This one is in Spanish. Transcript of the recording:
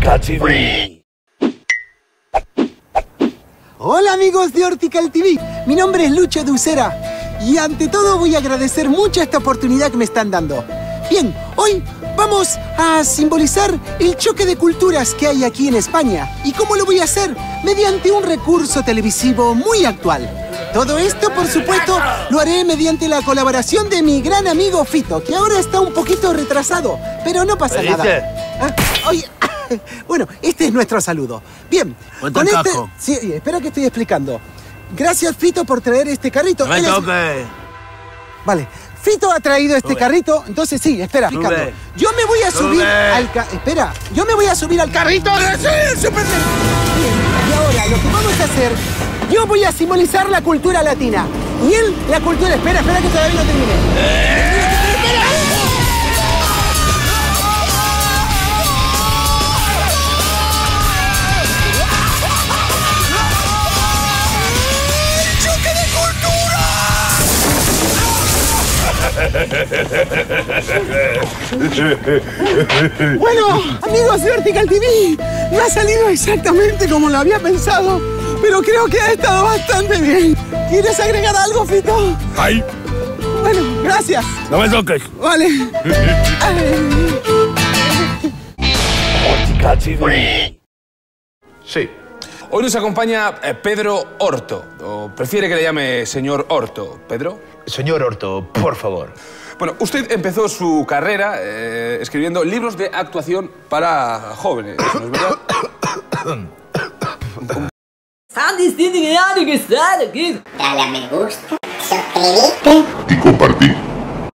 Hortical TV. Hola amigos de Hortical TV, mi nombre es Lucho de Ucera y ante todo voy a agradecer mucho esta oportunidad que me están dando. Bien, hoy vamos a simbolizar el choque de culturas que hay aquí en España. ¿Y cómo lo voy a hacer? Mediante un recurso televisivo muy actual. Todo esto, por supuesto, lo haré mediante la colaboración de mi gran amigo Fito, que ahora está un poquito retrasado, pero no pasa nada. Oye, bueno, este es nuestro saludo. Bien, con este... Sí, espera que estoy explicando. Gracias, Fito, por traer este carrito. No me toques. Vale, Fito ha traído este carrito, entonces sí, espera, explicando. Yo me voy a subir al Espera, yo me voy a subir al carrito. ¡Sí, súper bien! Y ahora lo que vamos a hacer, yo voy a simbolizar la cultura latina. Y él, la cultura... Espera que todavía no terminé. Bueno, amigos de Hortical TV, no ha salido exactamente como lo había pensado, pero creo que ha estado bastante bien. ¿Quieres agregar algo, Fito? ¡Ay! Bueno, gracias. No me toques. Vale. Hortical TV. Sí. Hoy nos acompaña Pedro Horto, o prefiere que le llame señor Horto. ¿Pedro? Señor Horto, por favor. Bueno, usted empezó su carrera escribiendo libros de actuación para jóvenes, ¿no es verdad? Dale a me gusta, suscribirte y compartir.